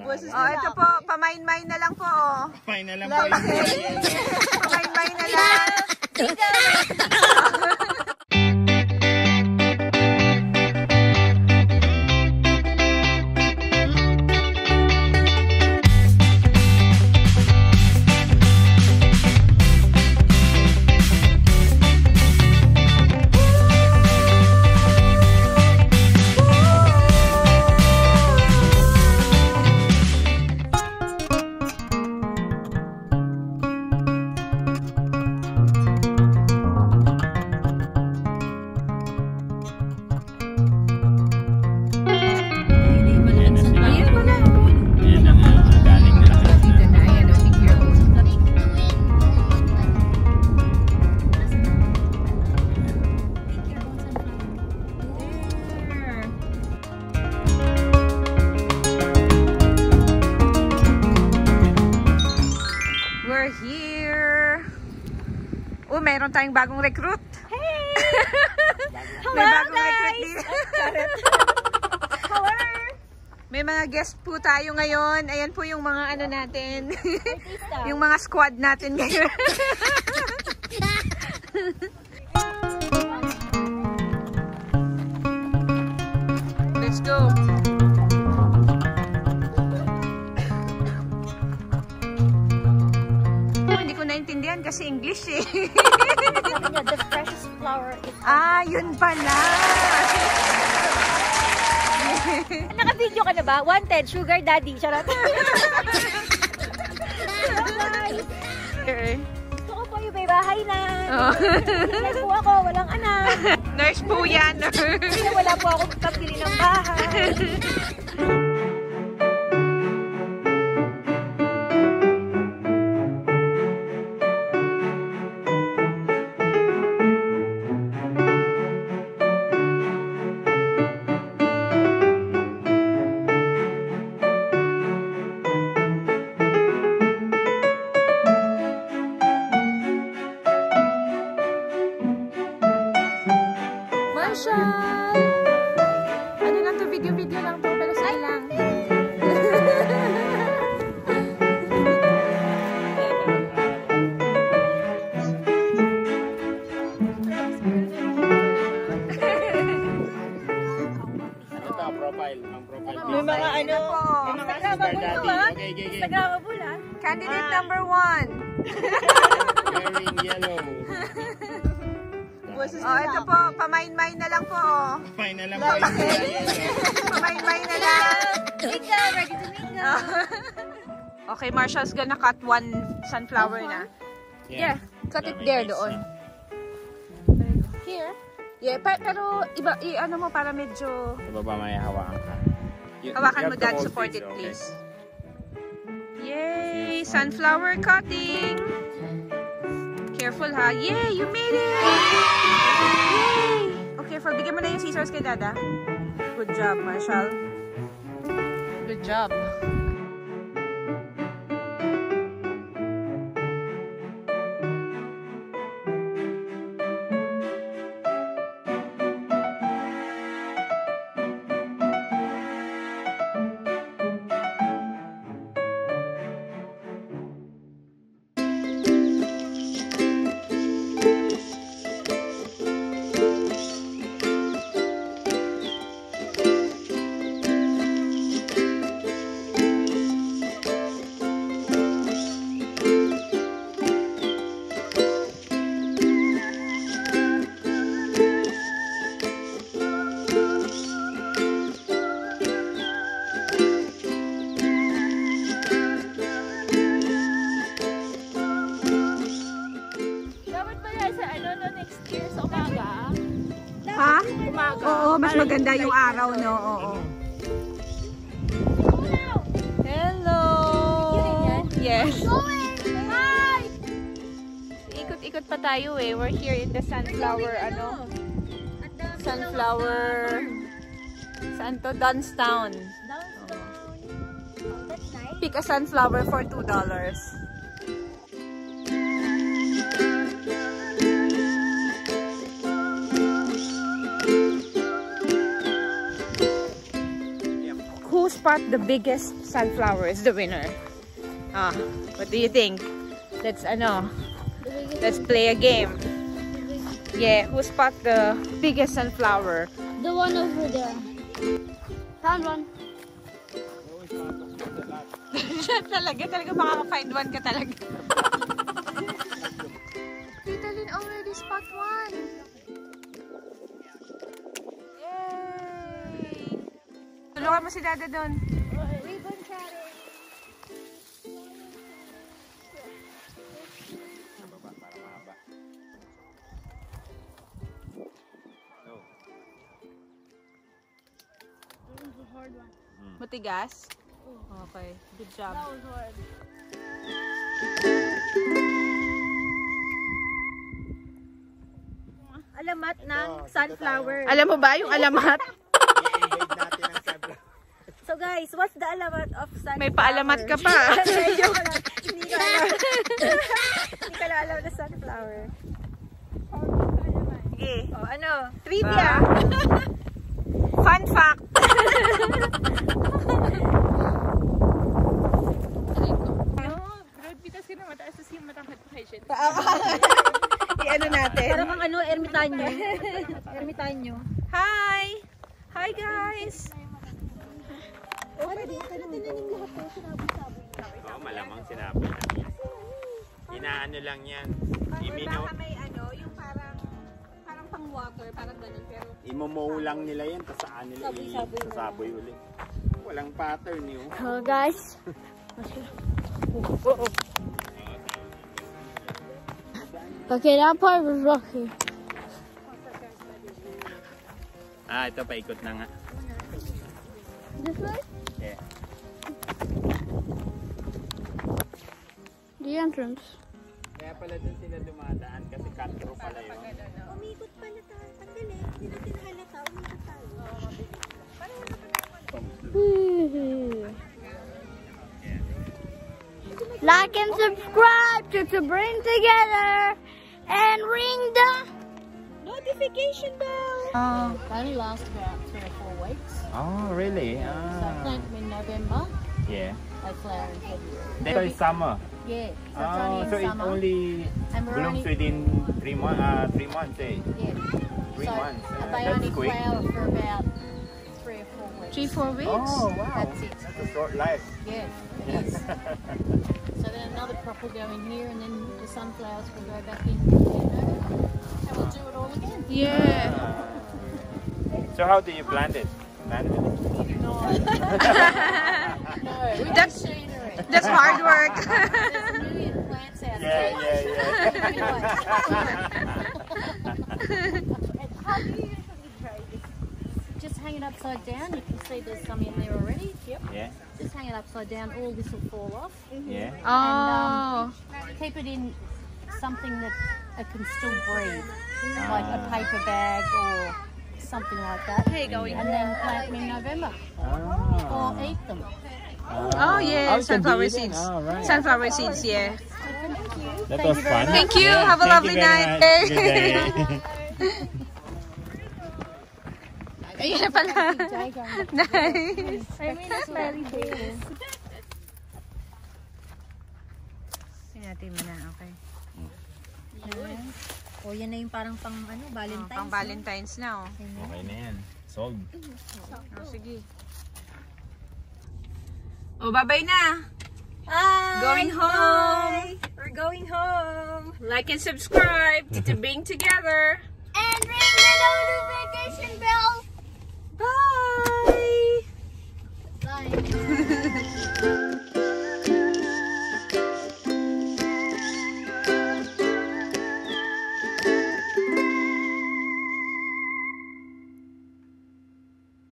Oh, ito po, pamain-main na lang po. Oh. Pamain na lang po. Pamain-main na lang. Mayroon tayong bagong recruit. Hey! May bagong recruit dito. Hello! May mga guest po tayo ngayon. Ayan po yung mga ano natin. Yung mga squad natin ngayon. Let's go. Naintindihan kasi English eh. The freshest flower is yun pala. Naka-video ka na ba? Wanted, sugar daddy. Charot. Gusto ko po yung may bahay na. Nurse po ako, walang anak. Nurse po yan. Wala po akong kapili ng bahay. Ano lang to, video lang to, pero say lang. Ito, profile. Ang profile. May mga ano po. Instagrammable ha? Candidate number 1. Wearing yellow. Oh, ito po, pamain-main na lang po. Pamain na lang po. Pamain-main na lang. Mingo, ready to mingo. Okay, Marshall's gonna cut one sunflower na. Yeah, cut it there doon. Here? Yeah, pero iba, ano mo para medyo... Ibaba may hawakan ka. Hawakan mo, Dad. Support it, please. Yay! Sunflower cutting! Careful, ha? Yay! You made it! Yay! Okay, careful. Bigyan mo na yung scissors kay Dada. Good job, Marshall. Good job. Oo, mas maganda yung araw, no? Oo. Hello! Yes. Ikot-ikot pa tayo eh. We're here in the sunflower, ano? Sunflower... Saan to? Dunstown. Pick a sunflower for $2. Whose spot the biggest sunflower is the winner. What do you think? Let's play a game. Yeah, who spot the biggest sunflower? The one over there. Found one. talaga makaka-find one ka talaga. Tita Lynn already spot one. Yay! Tulungan mo si Dada doon. Ribbon cutting. Hard one. Matigas? Okay, good job. That was hard. Alamat ng sunflower. Alam mo ba yung alamat? I-invade natin ang sunflower. So guys, what's the alamat of sunflower? May paalamat ka pa. Hindi ko alam. Hindi ko alam na sunflower. Sige. Oh, ano? Trivia. Fun fact. I-ano natin. Parang ang ano, ermitanyo. Ermitanyo. Hi! Hi guys! Malamang sinabi na. Inaano lang yan. Baka may yung parang pang water, parang ganun, pero Imomow lang nila yan, tapos saan nila sasaboy ulit. Walang pattern yun. Oh guys. Okay, that part was rocky. Ito paikot na nga. This way? Yeah. The entrance. Kaya pala dun sila dumadaan kasi cut-through pala yun. Umikot pala tayo. Pagdali, hindi natin halata. Umikot tayo. Like and subscribe to Bring Together and ring the notification bell. Only lasts about 3 or 4 weeks. Oh, really? So I plant them in November. Yeah. They flower in February. Then it's summer. Yeah, so it's only in So it summer. only And we're blooms only- within 3 months, eh? Yeah. 3 So months. they That's only quick. flower for about 3 or 4 weeks. 3-4 weeks? Oh, wow. That's it. That's a short life. Yeah, it is. So then another crop will go in here, and then the sunflowers will go back in November, and we'll do it all again. Yeah. So how do you plant it? Plant it? No, with That's- machinery. That's hard work. There's a million plants out there. How do you usually grow this? Just hang it upside down. You can see there's some in there already. Yep. Yeah. Just hang it upside down. All this will fall off. Yeah. Oh. Keep it in something that it can still breathe, like a paper bag or something like that. Here you go. And then plant them in November or eat them. Oh yeah, you can do sunflower it then? seeds. Oh, right. Sunflower seeds, yeah. That was fun. Thank you. Yeah, Have a thank lovely you very night. much. Good day. Ayun na pala. Nice. I mean, it's very big. Sinati mo na, okay. O yan na yung parang pang ano, Valentine's. Pang Valentine's na, oh. Okay na yan. Sold. Oh, sige. Oh, bye-bye na. Bye! Going home. Bye. We're going home. Like and subscribe to Bring Together. And ring the notification bell